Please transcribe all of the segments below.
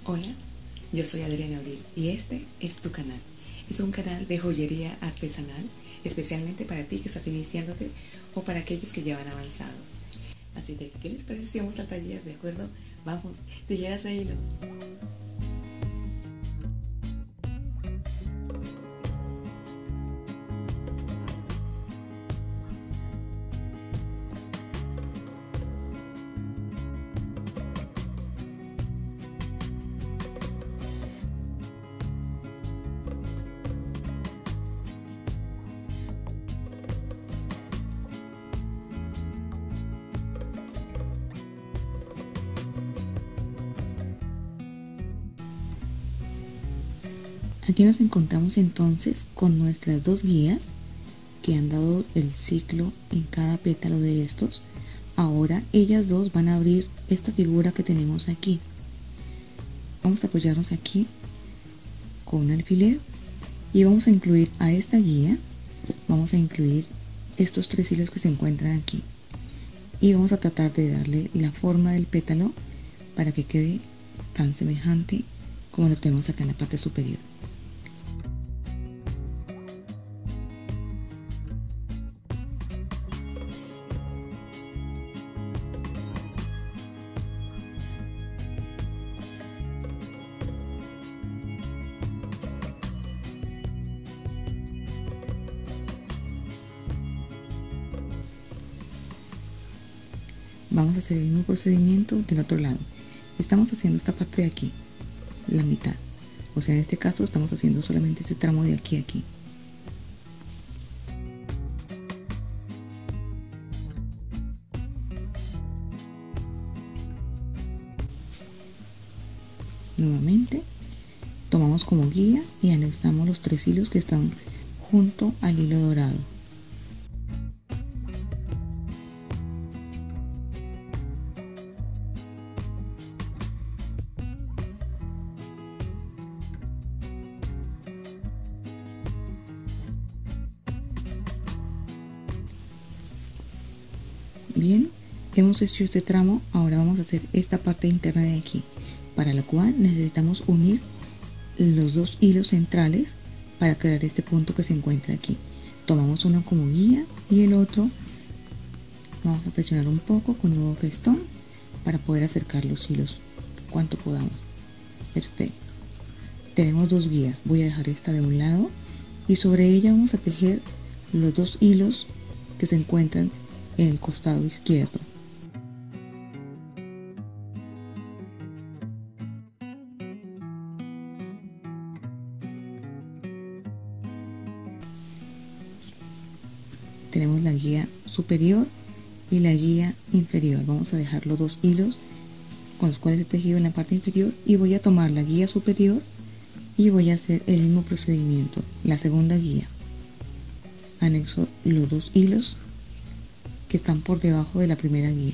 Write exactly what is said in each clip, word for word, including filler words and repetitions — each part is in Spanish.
Hola, yo soy Adriana Abril y este es tu canal. Es un canal de joyería artesanal, especialmente para ti que estás iniciándote o para aquellos que ya van avanzado. Así que, ¿qué les parece si vamos al taller? ¿De acuerdo? Vamos, tijeras de hilo. Aquí nos encontramos entonces con nuestras dos guías que han dado el ciclo en cada pétalo de estos. Ahora ellas dos van a abrir esta figura que tenemos aquí. Vamos a apoyarnos aquí con un alfiler y vamos a incluir a esta guía, vamos a incluir estos tres hilos que se encuentran aquí y vamos a tratar de darle la forma del pétalo para que quede tan semejante como lo tenemos acá en la parte superior. Vamos a hacer el mismo procedimiento del otro lado. Estamos haciendo esta parte de aquí, la mitad. O sea, en este caso estamos haciendo solamente este tramo de aquí a aquí. Nuevamente, tomamos como guía y anexamos los tres hilos que están junto al hilo dorado. Bien, hemos hecho este tramo, ahora vamos a hacer esta parte interna de aquí, para lo cual necesitamos unir los dos hilos centrales para crear este punto que se encuentra aquí. Tomamos uno como guía y el otro vamos a presionar un poco con nudo festón para poder acercar los hilos cuanto podamos. Perfecto. Tenemos dos guías, voy a dejar esta de un lado y sobre ella vamos a tejer los dos hilos que se encuentran en el costado izquierdo. Tenemos la guía superior y la guía inferior. Vamos a dejar los dos hilos con los cuales he tejido en la parte inferior y voy a tomar la guía superior y voy a hacer el mismo procedimiento. La segunda guía, anexo los dos hilos que están por debajo de la primera guía.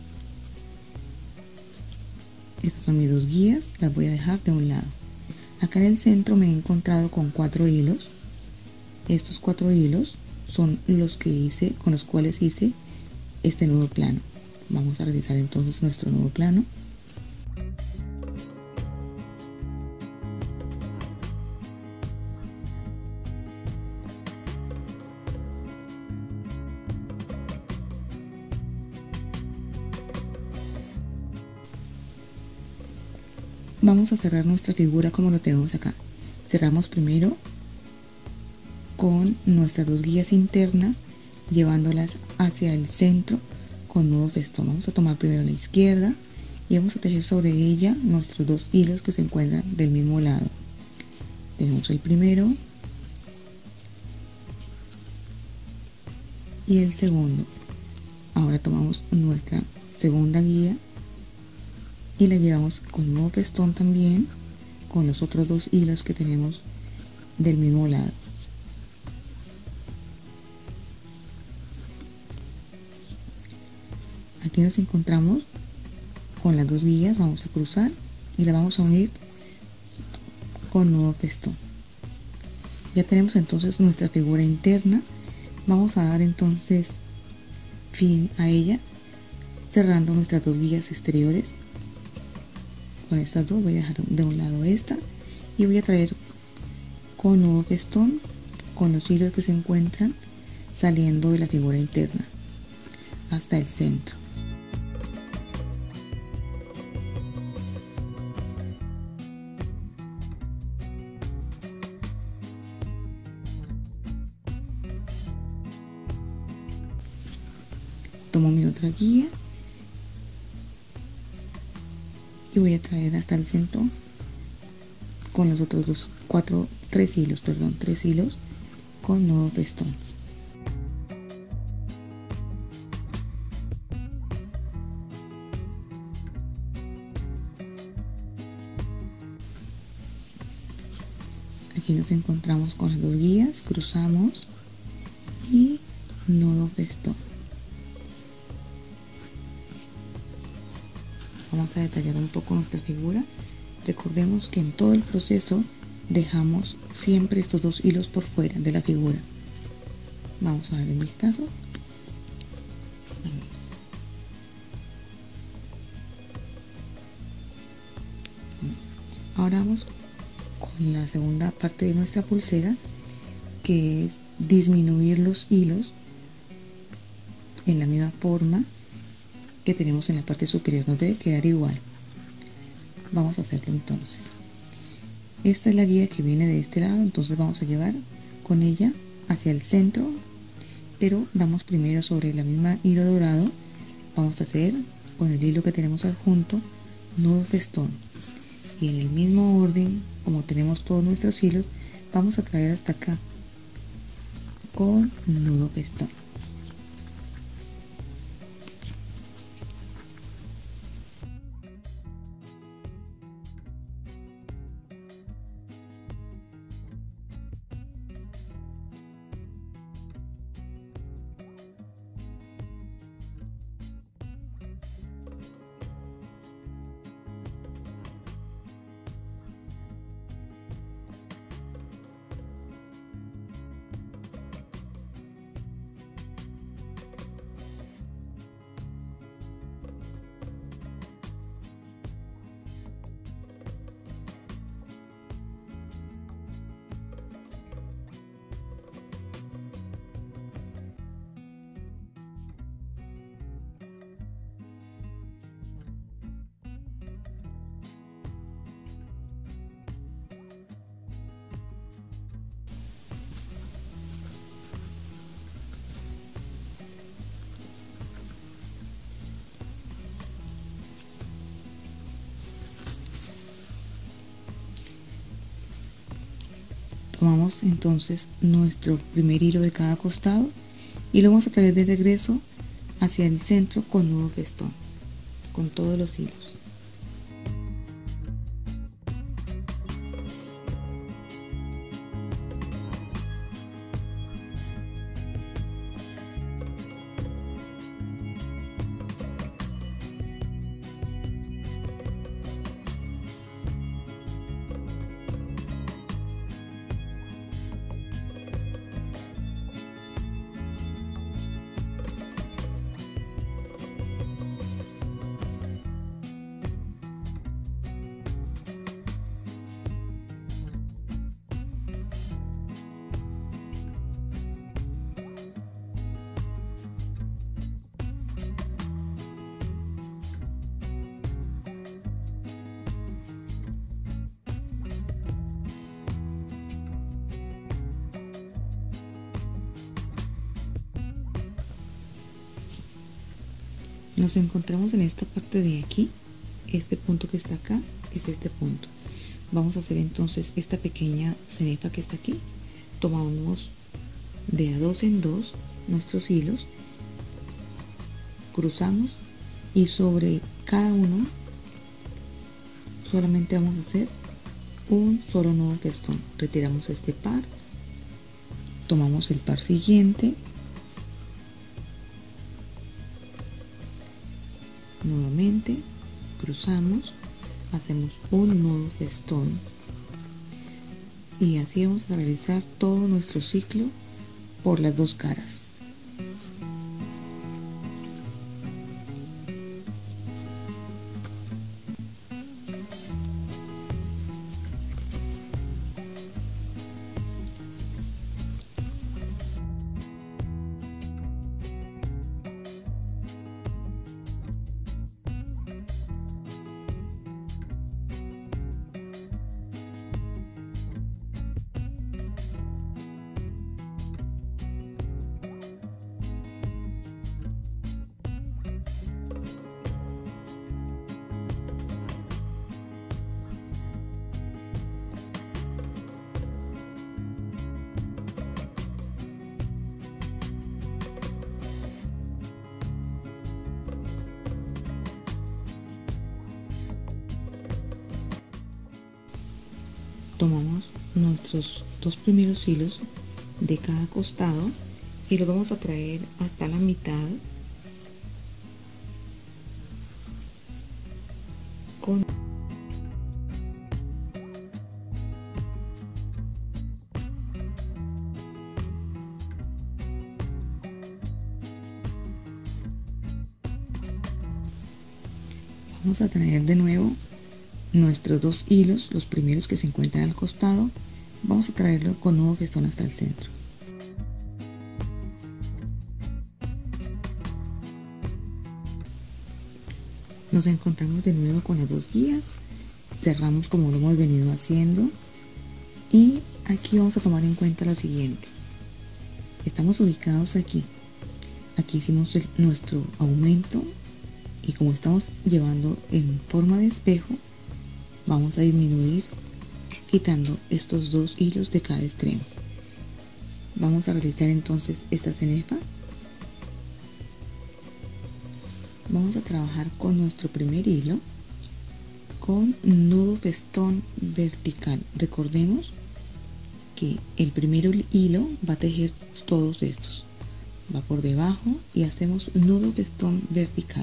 Estas son mis dos guías, las voy a dejar de un lado. Acá en el centro me he encontrado con cuatro hilos. Estos cuatro hilos son los que hice, con los cuales hice este nudo plano. Vamos a realizar entonces nuestro nudo plano. Vamos a cerrar nuestra figura como lo tenemos acá. Cerramos primero con nuestras dos guías internas, llevándolas hacia el centro con nudo festón. Vamos a tomar primero la izquierda y vamos a tejer sobre ella nuestros dos hilos que se encuentran del mismo lado. Tenemos el primero y el segundo. Ahora tomamos nuestra segunda guía y la llevamos con nudo festón también con los otros dos hilos que tenemos del mismo lado. Aquí nos encontramos con las dos guías, vamos a cruzar y la vamos a unir con nudo festón. Ya tenemos entonces nuestra figura interna. Vamos a dar entonces fin a ella cerrando nuestras dos guías exteriores con estas dos. Voy a dejar de un lado esta y voy a traer con nudo festón con los hilos que se encuentran saliendo de la figura interna hasta el centro. Tomo mi otra guía y voy a traer hasta el centro con los otros dos, cuatro, tres hilos, perdón, tres hilos con nudo festón. Aquí nos encontramos con las dos guías, cruzamos y nudo festón. Vamos a detallar un poco nuestra figura. Recordemos que en todo el proceso dejamos siempre estos dos hilos por fuera de la figura. Vamos a darle un vistazo. Ahora vamos con la segunda parte de nuestra pulsera, que es disminuir los hilos en la misma forma que tenemos en la parte superior. Nos debe quedar igual. Vamos a hacerlo entonces. Esta es la guía que viene de este lado, entonces vamos a llevar con ella hacia el centro, pero damos primero sobre la misma hilo dorado. Vamos a hacer con el hilo que tenemos adjunto nudo festón, y en el mismo orden como tenemos todos nuestros hilos vamos a traer hasta acá con nudo festón. Tomamos entonces nuestro primer hilo de cada costado y lo vamos a traer de regreso hacia el centro con nudo festón, con todos los hilos. Nos encontramos en esta parte de aquí, este punto que está acá es este punto. Vamos a hacer entonces esta pequeña cenefa que está aquí. Tomamos de a dos en dos nuestros hilos, cruzamos y sobre cada uno solamente vamos a hacer un solo nudo festón. Retiramos este par, tomamos el par siguiente, nuevamente cruzamos, hacemos un nudo festón y así vamos a realizar todo nuestro ciclo por las dos caras. tomamos nuestros dos primeros hilos de cada costado y los vamos a traer hasta la mitad con vamos a traer de nuevo nuestros dos hilos, los primeros que se encuentran al costado, vamos a traerlo con nudo festón hasta el centro. Nos encontramos de nuevo con las dos guías, cerramos como lo hemos venido haciendo y aquí vamos a tomar en cuenta lo siguiente. Estamos ubicados aquí, aquí hicimos el, nuestro aumento y como estamos llevando en forma de espejo, vamos a disminuir quitando estos dos hilos de cada extremo. Vamos a realizar entonces esta cenefa. Vamos a trabajar con nuestro primer hilo con nudo festón vertical. Recordemos que el primer hilo va a tejer todos estos, va por debajo y hacemos nudo festón vertical.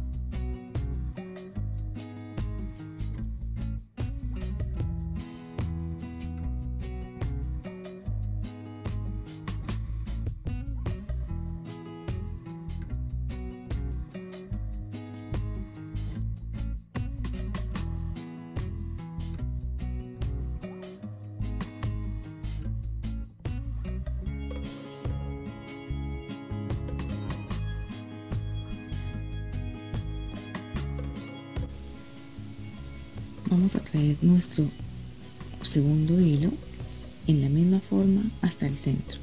Vamos a traer nuestro segundo hilo en la misma forma hasta el centro.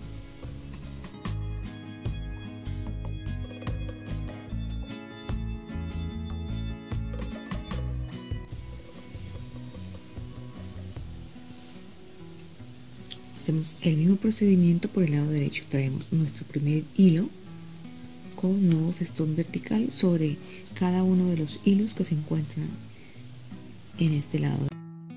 Hacemos el mismo procedimiento por el lado derecho. Traemos nuestro primer hilo con nudo festón vertical sobre cada uno de los hilos que se encuentran en este lado.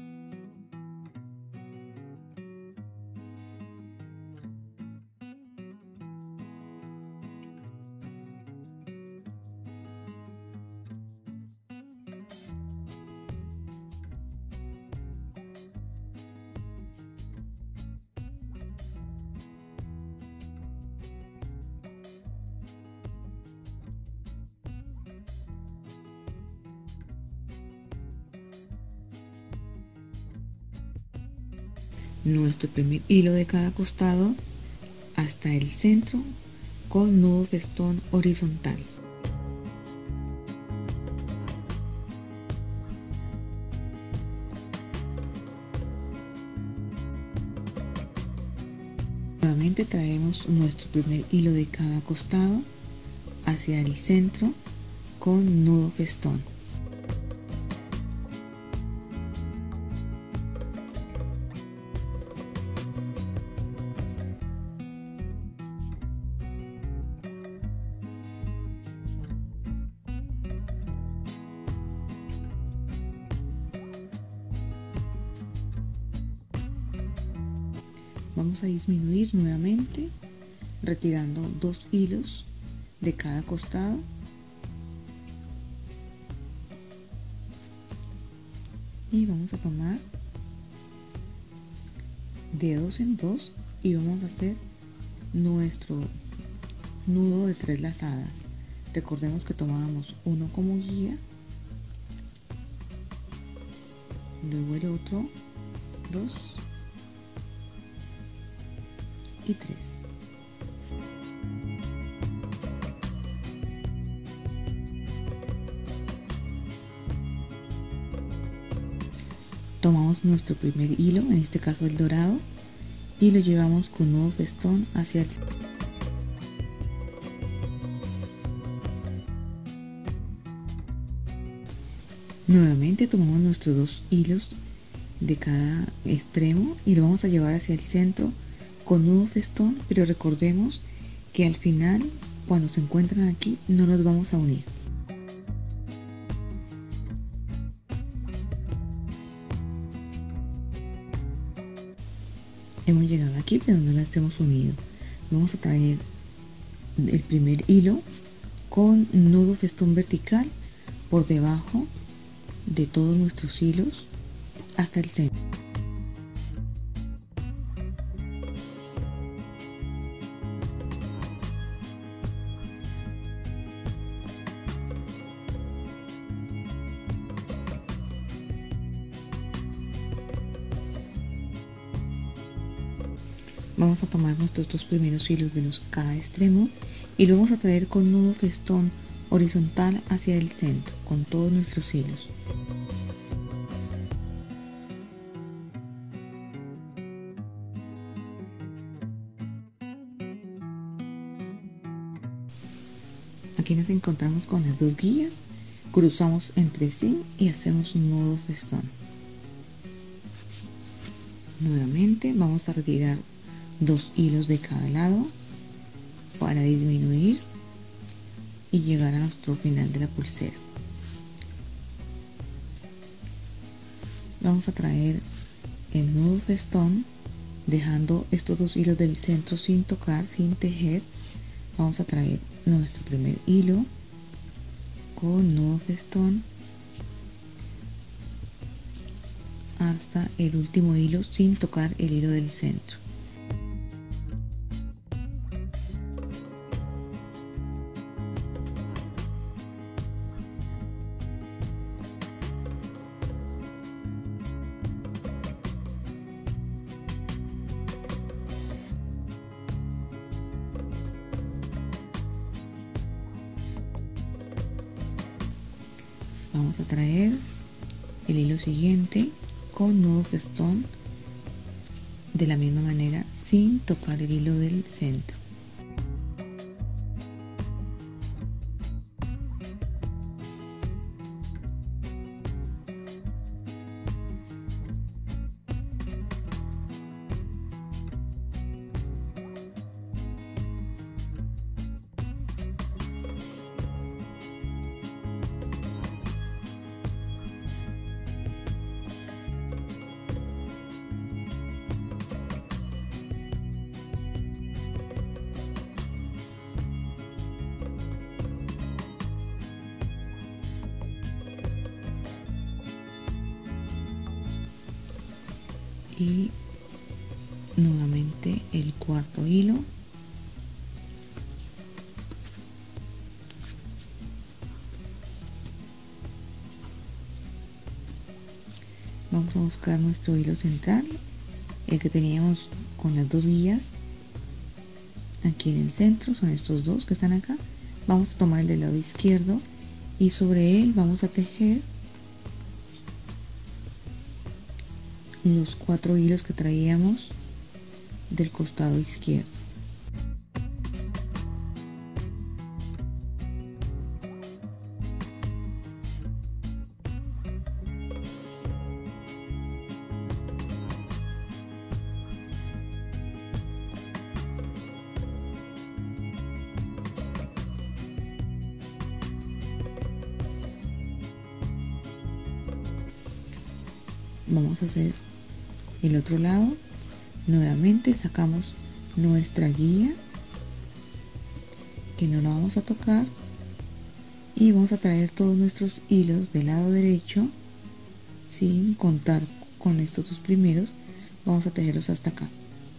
Nuestro primer hilo de cada costado hasta el centro con nudo festón horizontal. Nuevamente traemos nuestro primer hilo de cada costado hacia el centro con nudo festón. Vamos a disminuir nuevamente retirando dos hilos de cada costado y vamos a tomar de dos en dos y vamos a hacer nuestro nudo de tres lazadas. Recordemos que tomábamos uno como guía, luego el otro, dos y tres. Tomamos nuestro primer hilo, en este caso el dorado, y lo llevamos con nudo festón hacia el centro. Nuevamente tomamos nuestros dos hilos de cada extremo y lo vamos a llevar hacia el centro con nudo festón, pero recordemos que al final, cuando se encuentran aquí, no los vamos a unir. hemos llegado aquí pero no las hemos unido. Vamos a traer el primer hilo con nudo festón vertical por debajo de todos nuestros hilos hasta el centro. Vamos a tomar nuestros dos primeros hilos de los cada extremo y lo vamos a traer con nudo festón horizontal hacia el centro con todos nuestros hilos. Aquí nos encontramos con las dos guías, cruzamos entre sí y hacemos un nudo festón. Nuevamente vamos a retirar dos hilos de cada lado para disminuir y llegar a nuestro final de la pulsera. Vamos a traer el nudo festón dejando estos dos hilos del centro sin tocar, sin tejer. Vamos a traer nuestro primer hilo con nudo festón hasta el último hilo sin tocar el hilo del centro. Vamos a traer el hilo siguiente con nudo festón de la misma manera sin tocar el hilo del centro. Y nuevamente el cuarto hilo, vamos a buscar nuestro hilo central, el que teníamos con las dos guías aquí en el centro, son estos dos que están acá. Vamos a tomar el del lado izquierdo y sobre él vamos a tejer los cuatro hilos que traíamos del costado izquierdo. Vamos a hacer el otro lado. Nuevamente sacamos nuestra guía que no la vamos a tocar y vamos a traer todos nuestros hilos del lado derecho sin contar con estos dos primeros. Vamos a tejerlos hasta acá.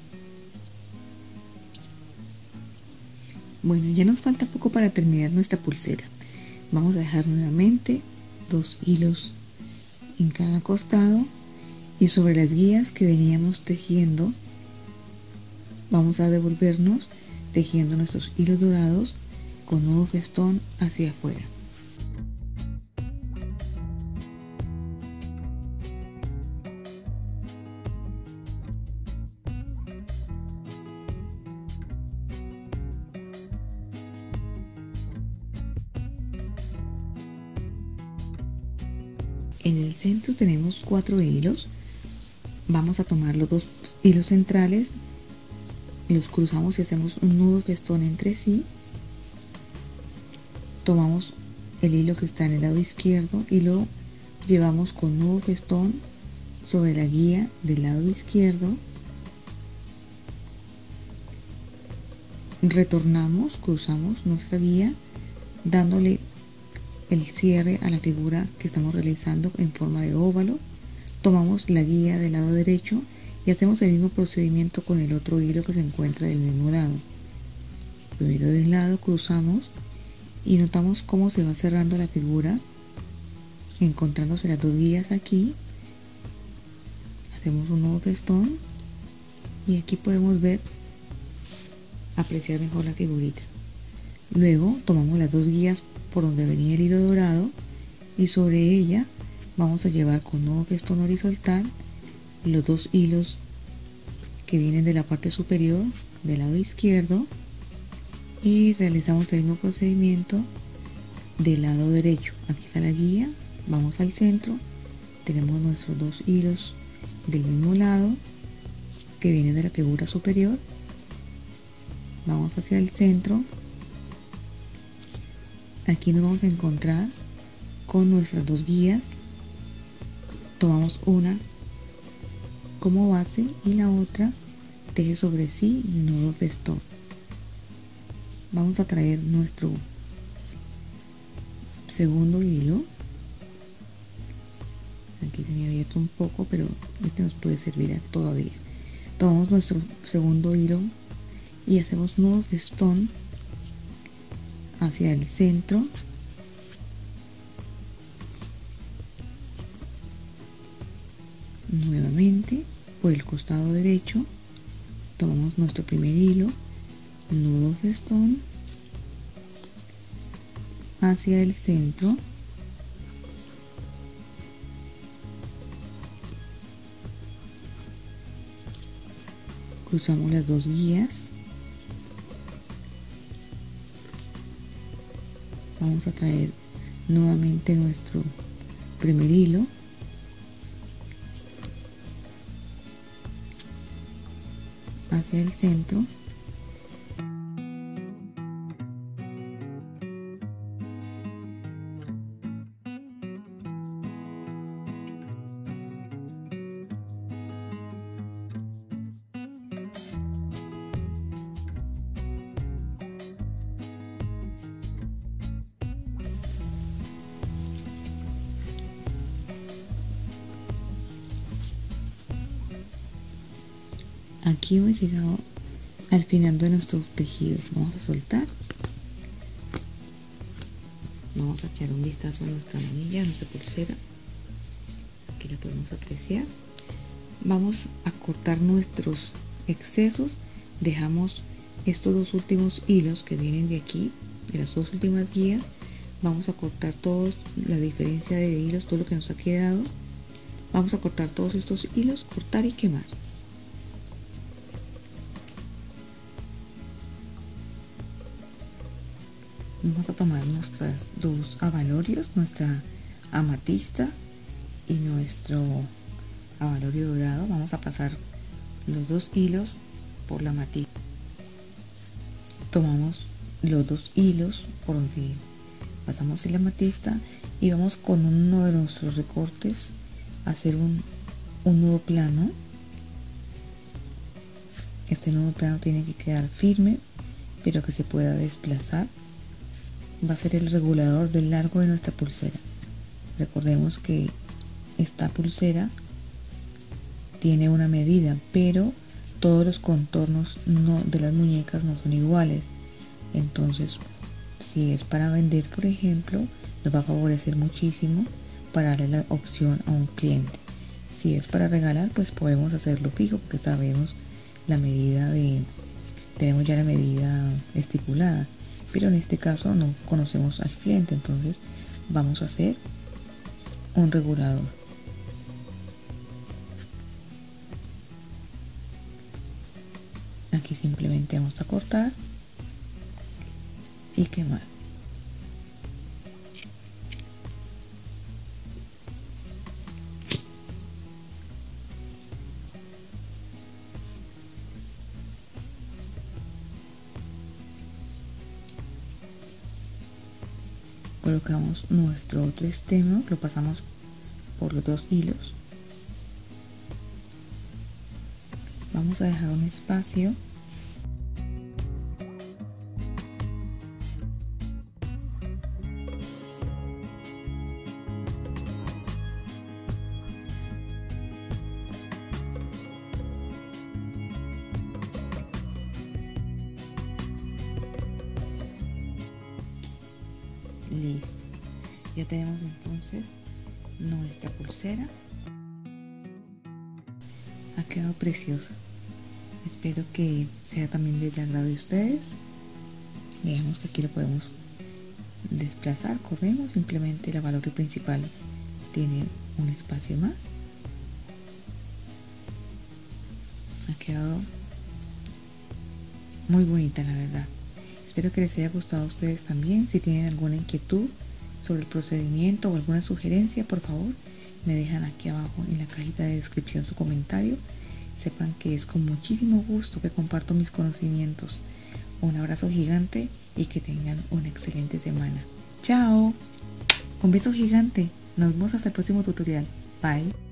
Bueno, ya nos falta poco para terminar nuestra pulsera. Vamos a dejar nuevamente dos hilos en cada costado y sobre las guías que veníamos tejiendo vamos a devolvernos tejiendo nuestros hilos dorados con nudo festón hacia afuera. En el centro tenemos cuatro hilos. Vamos a tomar los dos hilos centrales, los cruzamos y hacemos un nudo festón entre sí. Tomamos el hilo que está en el lado izquierdo y lo llevamos con nudo festón sobre la guía del lado izquierdo retornamos, cruzamos nuestra guía dándole el cierre a la figura que estamos realizando en forma de óvalo. Tomamos la guía del lado derecho y hacemos el mismo procedimiento con el otro hilo que se encuentra del mismo lado. Primero de un lado cruzamos y notamos cómo se va cerrando la figura, encontrándose las dos guías aquí. Hacemos un nuevo festón y aquí podemos ver, apreciar mejor la figurita. Luego tomamos las dos guías por donde venía el hilo dorado y sobre ella vamos a llevar con nuevo festón horizontal los dos hilos que vienen de la parte superior del lado izquierdo y realizamos el mismo procedimiento del lado derecho. Aquí está la guía, vamos al centro, tenemos nuestros dos hilos del mismo lado que vienen de la figura superior, vamos hacia el centro. Aquí nos vamos a encontrar con nuestras dos guías, tomamos una como base y la otra teje sobre sí nudo festón. Vamos a traer nuestro segundo hilo, aquí se me ha abierto un poco pero este nos puede servir todavía. Tomamos nuestro segundo hilo y hacemos nudo festón hacia el centro, nuevamente por el costado derecho tomamos nuestro primer hilo, nudo festón hacia el centro, cruzamos las dos guías, vamos a traer nuevamente nuestro primer hilo, hacia el centro, aquí hemos llegado al final de nuestro tejido. Vamos a soltar, vamos a echar un vistazo a nuestra manilla, a nuestra pulsera, aquí la podemos apreciar. Vamos a cortar nuestros excesos, dejamos estos dos últimos hilos que vienen de aquí, de las dos últimas guías, vamos a cortar todos, la diferencia de hilos, todo lo que nos ha quedado, vamos a cortar todos estos hilos, cortar y quemar. Vamos a tomar nuestras dos abalorios, nuestra amatista y nuestro abalorio dorado. Vamos a pasar los dos hilos por la amatista. Tomamos los dos hilos por donde pasamos el amatista y vamos con uno de nuestros recortes a hacer un, un nudo plano. Este nudo plano tiene que quedar firme pero que se pueda desplazar. Va a ser el regulador del largo de nuestra pulsera. Recordemos que esta pulsera tiene una medida, pero todos los contornos no, de las muñecas no son iguales. Entonces, si es para vender, por ejemplo, nos va a favorecer muchísimo para darle la opción a un cliente. Si es para regalar, pues podemos hacerlo fijo porque sabemos la medida de, tenemos ya la medida estipulada. Pero en este caso no conocemos al cliente, entonces vamos a hacer un regulador. Aquí simplemente vamos a cortar y quemar. Colocamos nuestro otro extremo, lo pasamos por los dos hilos, vamos a dejar un espacio Listo. Ya tenemos entonces nuestra pulsera. Ha quedado preciosa. Espero que sea también del agrado de ustedes. Veamos que aquí lo podemos desplazar, corremos, simplemente la valor principal tiene un espacio más. Ha quedado muy bonita, la verdad. Espero que les haya gustado a ustedes también. Si tienen alguna inquietud sobre el procedimiento o alguna sugerencia, por favor me dejan aquí abajo en la cajita de descripción su comentario. Sepan que es con muchísimo gusto que comparto mis conocimientos. Un abrazo gigante y que tengan una excelente semana. ¡Chao! Un beso gigante. Nos vemos hasta el próximo tutorial. Bye.